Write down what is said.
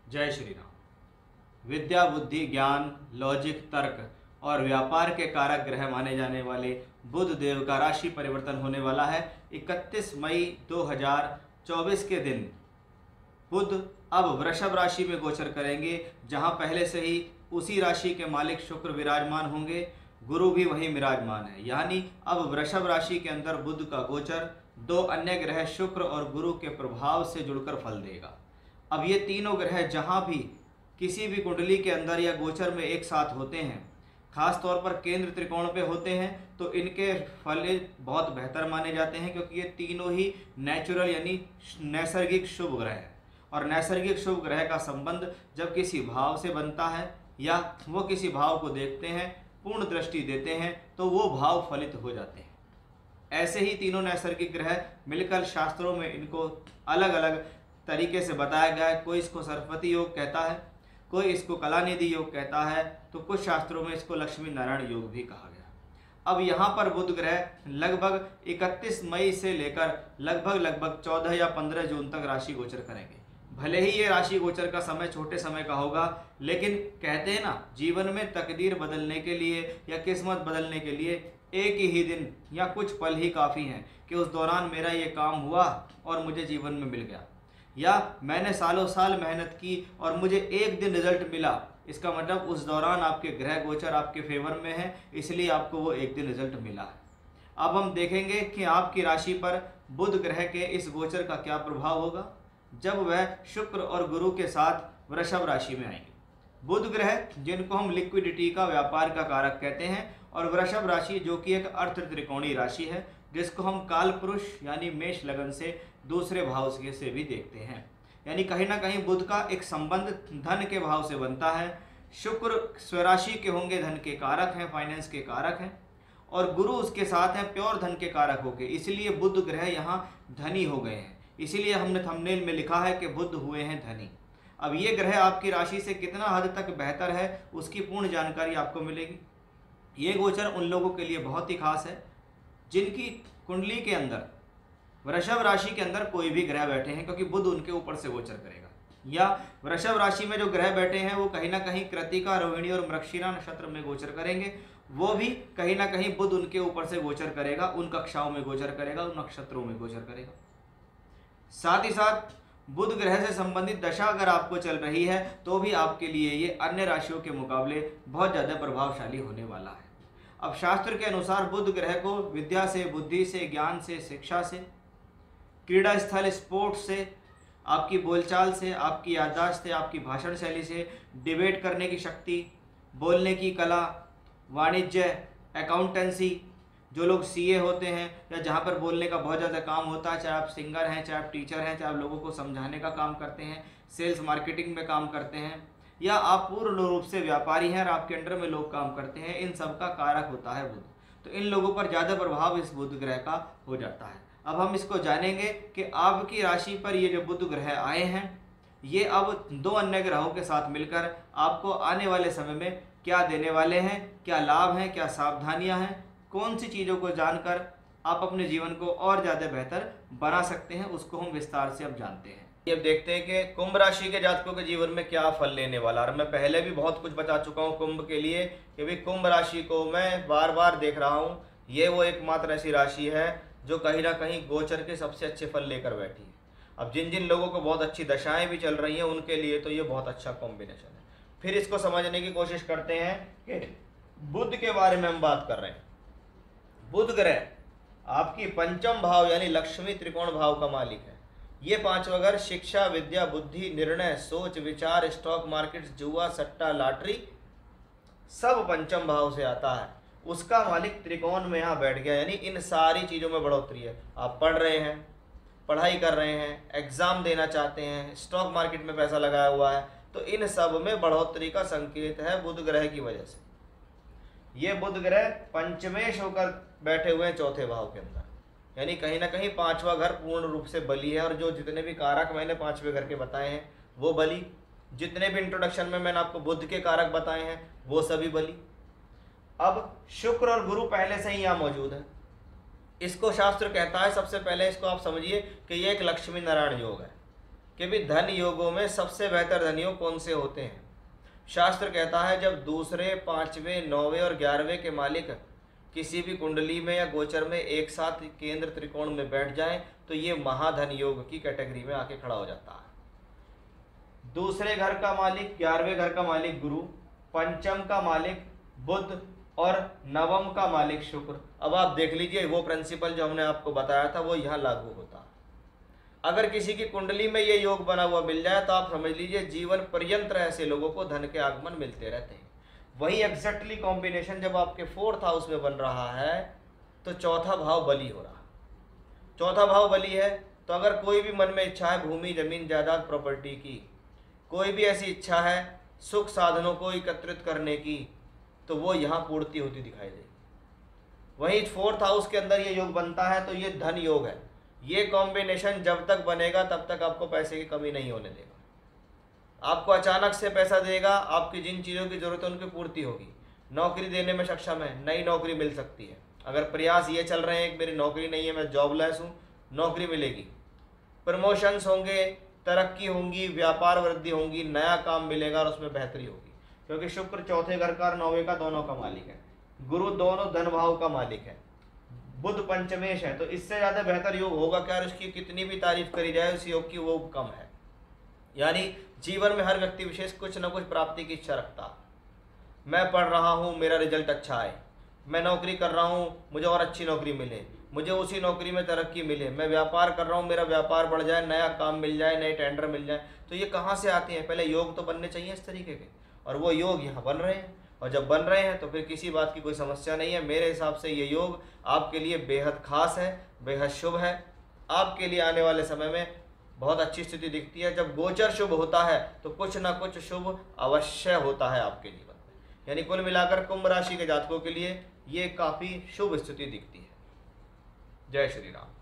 जय श्री राम। विद्या, बुद्धि, ज्ञान, लॉजिक, तर्क और व्यापार के कारक ग्रह माने जाने वाले बुध देव का राशि परिवर्तन होने वाला है 31 मई 2024 के दिन। बुध अब वृषभ राशि में गोचर करेंगे, जहां पहले से ही उसी राशि के मालिक शुक्र विराजमान होंगे। गुरु भी वही विराजमान है, यानी अब वृषभ राशि के अंदर बुध का गोचर दो अन्य ग्रह शुक्र और गुरु के प्रभाव से जुड़कर फल देगा। अब ये तीनों ग्रह जहां भी किसी भी कुंडली के अंदर या गोचर में एक साथ होते हैं, खास तौर पर केंद्र त्रिकोण पे होते हैं, तो इनके फल बहुत बेहतर माने जाते हैं, क्योंकि ये तीनों ही नेचुरल यानी नैसर्गिक शुभ ग्रह हैं। और नैसर्गिक शुभ ग्रह का संबंध जब किसी भाव से बनता है या वो किसी भाव को देखते हैं, पूर्ण दृष्टि देते हैं, तो वो भाव फलित हो जाते हैं। ऐसे ही तीनों नैसर्गिक ग्रह मिलकर शास्त्रों में इनको अलग अलग तरीके से बताया गया है। कोई इसको सरस्वती योग कहता है, कोई इसको कलानिधि योग कहता है, तो कुछ शास्त्रों में इसको लक्ष्मी नारायण योग भी कहा गया। अब यहाँ पर बुध ग्रह लगभग 31 मई से लेकर लगभग 14 या 15 जून तक राशि गोचर करेंगे। भले ही ये राशि गोचर का समय छोटे समय का होगा, लेकिन कहते हैं ना, जीवन में तकदीर बदलने के लिए या किस्मत बदलने के लिए एक ही दिन या कुछ पल ही काफ़ी हैं कि उस दौरान मेरा ये काम हुआ और मुझे जीवन में मिल गया, या मैंने सालों साल मेहनत की और मुझे एक दिन रिजल्ट मिला। इसका मतलब उस दौरान आपके ग्रह गोचर आपके फेवर में है, इसलिए आपको वो एक दिन रिजल्ट मिला है। अब हम देखेंगे कि आपकी राशि पर बुध ग्रह के इस गोचर का क्या प्रभाव होगा जब वह शुक्र और गुरु के साथ वृषभ राशि में आएंगे। बुध ग्रह जिनको हम लिक्विडिटी का, व्यापार का कारक कहते हैं, और वृषभ राशि जो कि एक अर्थ त्रिकोणीय राशि है, जिसको हम काल पुरुष यानी मेष लगन से दूसरे भाव से भी देखते हैं। यानी कहीं ना कहीं बुध का एक संबंध धन के भाव से बनता है। शुक्र स्वराशि के होंगे, धन के कारक हैं, फाइनेंस के कारक हैं, और गुरु उसके साथ हैं प्योर धन के कारक होके, इसलिए बुध ग्रह यहाँ धनी हो गए हैं। इसीलिए हमने थंबनेल में लिखा है कि बुध हुए हैं धनी। अब ये ग्रह आपकी राशि से कितना हद तक बेहतर है, उसकी पूर्ण जानकारी आपको मिलेगी। ये गोचर उन लोगों के लिए बहुत ही खास है जिनकी कुंडली के अंदर वृषभ राशि के अंदर कोई भी ग्रह बैठे हैं, क्योंकि बुध उनके ऊपर से गोचर करेगा। या वृषभ राशि में जो ग्रह बैठे हैं वो कहीं ना कहीं कृतिका, रोहिणी और मृगशिरा नक्षत्र में गोचर करेंगे, वो भी कहीं ना कहीं बुध उनके ऊपर से गोचर करेगा, उन कक्षाओं में गोचर करेगा, उन नक्षत्रों में गोचर करेगा। साथ ही साथ बुध ग्रह से संबंधित दशा अगर आपको चल रही है तो भी आपके लिए ये अन्य राशियों के मुकाबले बहुत ज़्यादा प्रभावशाली होने वाला है। अब शास्त्र के अनुसार बुध ग्रह को विद्या से, बुद्धि से, ज्ञान से, शिक्षा से, क्रीड़ा स्थल स्पोर्ट्स से, आपकी बोलचाल से, आपकी याददाश्त से, आपकी भाषण शैली से, डिबेट करने की शक्ति, बोलने की कला, वाणिज्य, अकाउंटेंसी, जो लोग सीए होते हैं या जहाँ पर बोलने का बहुत ज़्यादा काम होता है, चाहे आप सिंगर हैं, चाहे आप टीचर हैं, चाहे आप लोगों को समझाने का काम करते हैं, सेल्स मार्केटिंग में काम करते हैं, या आप पूर्ण रूप से व्यापारी हैं और आपके अंडर में लोग काम करते हैं, इन सब का कारक होता है बुध। तो इन लोगों पर ज़्यादा प्रभाव इस बुध ग्रह का हो जाता है। अब हम इसको जानेंगे कि आपकी राशि पर ये जो बुध ग्रह आए हैं, ये अब दो अन्य ग्रहों के साथ मिलकर आपको आने वाले समय में क्या देने वाले हैं, क्या लाभ हैं, क्या सावधानियां हैं, कौन सी चीज़ों को जानकर आप अपने जीवन को और ज़्यादा बेहतर बना सकते हैं, उसको हम विस्तार से अब जानते हैं। अब देखते हैं कि कुंभ राशि के जातकों के जीवन में क्या फल लेने वाला। और मैं पहले भी बहुत कुछ बता चुका हूँ कुंभ के लिए, कि भाई कुंभ राशि को मैं बार बार देख रहा हूँ, ये वो एकमात्र ऐसी राशि है जो कहीं ना कहीं गोचर के सबसे अच्छे फल लेकर बैठी है। अब जिन जिन लोगों को बहुत अच्छी दशाएं भी चल रही हैं उनके लिए तो ये बहुत अच्छा कॉम्बिनेशन है। फिर इसको समझने की कोशिश करते हैं कि बुध के बारे में हम बात कर रहे हैं। बुध ग्रह आपकी पंचम भाव यानी लक्ष्मी त्रिकोण भाव का मालिक है। ये पांचवा घर शिक्षा, विद्या, बुद्धि, निर्णय, सोच, विचार, स्टॉक मार्केट, जुआ, सट्टा, लॉटरी सब पंचम भाव से आता है। उसका मालिक त्रिकोण में यहाँ बैठ गया, यानी इन सारी चीज़ों में बढ़ोतरी है। आप पढ़ रहे हैं, पढ़ाई कर रहे हैं, एग्जाम देना चाहते हैं, स्टॉक मार्केट में पैसा लगाया हुआ है, तो इन सब में बढ़ोतरी का संकेत है बुध ग्रह की वजह से। ये बुध ग्रह पंचमेश होकर बैठे हुए हैं चौथे भाव के अंदर, यानी कहीं ना कहीं पांचवा घर पूर्ण रूप से बली है। और जो जितने भी कारक मैंने पांचवें घर के बताए हैं वो बली, जितने भी इंट्रोडक्शन में मैंने आपको बुध के कारक बताए हैं वो सभी बली। अब शुक्र और गुरु पहले से ही यहाँ मौजूद है। इसको शास्त्र कहता है, सबसे पहले इसको आप समझिए कि ये एक लक्ष्मी नारायण योग है। कि भी धन योगों में सबसे बेहतर धन योग कौन से होते हैं। शास्त्र कहता है जब दूसरे, पांचवें, नौवें और 11वें के मालिक किसी भी कुंडली में या गोचर में एक साथ केंद्र त्रिकोण में बैठ जाएं तो ये महाधन योग की कैटेगरी में आके खड़ा हो जाता है। दूसरे घर का मालिक, 11वें घर का मालिक गुरु, पंचम का मालिक बुध और नवम का मालिक शुक्र। अब आप देख लीजिए वो प्रिंसिपल जो हमने आपको बताया था वो यहाँ लागू होता है। अगर किसी की कुंडली में ये योग बना हुआ मिल जाए तो आप समझ लीजिए जीवन पर्यंत ऐसे लोगों को धन के आगमन मिलते रहते हैं। वही एग्जैक्टली कॉम्बिनेशन जब आपके 4th हाउस में बन रहा है तो चौथा भाव बली हो रहा। चौथा भाव बली है तो अगर कोई भी मन में इच्छा है भूमि, जमीन, जायदाद, प्रॉपर्टी की, कोई भी ऐसी इच्छा है सुख साधनों को एकत्रित करने की, तो वो यहाँ पूर्ति होती दिखाई देगी। वहीं 4th हाउस के अंदर ये योग बनता है तो ये धन योग है। ये कॉम्बिनेशन जब तक बनेगा तब तक आपको पैसे की कमी नहीं होने देगा। आपको अचानक से पैसा देगा, आपकी जिन चीज़ों की जरूरत है उनकी पूर्ति होगी। नौकरी देने में सक्षम है, नई नौकरी मिल सकती है। अगर प्रयास ये चल रहे हैं कि मेरी नौकरी नहीं है, मैं जॉबलेस हूँ, नौकरी मिलेगी। प्रमोशंस होंगे, तरक्की होंगी, व्यापार वृद्धि होंगी, नया काम मिलेगा और उसमें बेहतरी होगी। क्योंकि शुक्र चौथे घर का और 9वें का दोनों का मालिक है, गुरु दोनों धन भाव का मालिक है, बुध पंचमेश है। तो इससे ज़्यादा बेहतर योग होगा क्या? उसकी कितनी भी तारीफ करी जाए उस योग की वो कम है। यानी जीवन में हर व्यक्ति विशेष कुछ न कुछ प्राप्ति की इच्छा रखता। मैं पढ़ रहा हूँ, मेरा रिजल्ट अच्छा आए, मैं नौकरी कर रहा हूँ, मुझे और अच्छी नौकरी मिले, मुझे उसी नौकरी में तरक्की मिले, मैं व्यापार कर रहा हूँ, मेरा व्यापार बढ़ जाए, नया काम मिल जाए, नए टेंडर मिल जाए। तो ये कहाँ से आती हैं? पहले योग तो बनने चाहिए इस तरीके के, और वो योग यहाँ बन रहे हैं। और जब बन रहे हैं तो फिर किसी बात की कोई समस्या नहीं है। मेरे हिसाब से ये योग आपके लिए बेहद खास है, बेहद शुभ है। आपके लिए आने वाले समय में बहुत अच्छी स्थिति दिखती है। जब गोचर शुभ होता है तो कुछ ना कुछ शुभ अवश्य होता है आपके जीवन में। यानी कुल मिलाकर कुंभ राशि के जातकों के लिए ये काफ़ी शुभ स्थिति दिखती है। जय श्री राम।